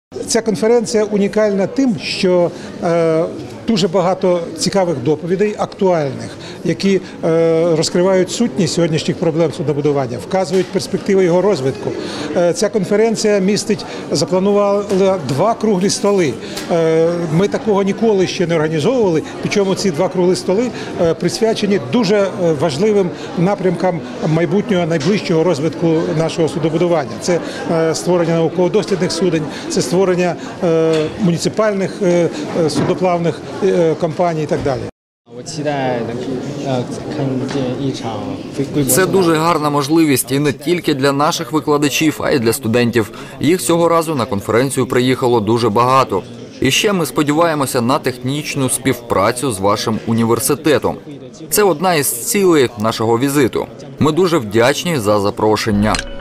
Ця конференція унікальна тим, що дуже багато цікавих доповідей, актуальних, які розкривають сутність сьогоднішніх проблем суднобудування, вказують перспективи його розвитку. Ця конференція запланувала 2 круглі столи. Ми такого ніколи ще не організовували, причому ці 2 круглі столи присвячені дуже важливим напрямкам майбутнього, найближчого розвитку нашого суднобудування. Це створення науково-дослідних суден, це створення муніципальних судноплавних компаній і так далі. Це дуже гарна можливість і не тільки для наших викладачів, а й для студентів. Їх цього разу на конференцію приїхало дуже багато. І ще ми сподіваємося на технічну співпрацю з вашим університетом. Це одна із цілей нашого візиту. Ми дуже вдячні за запрошення.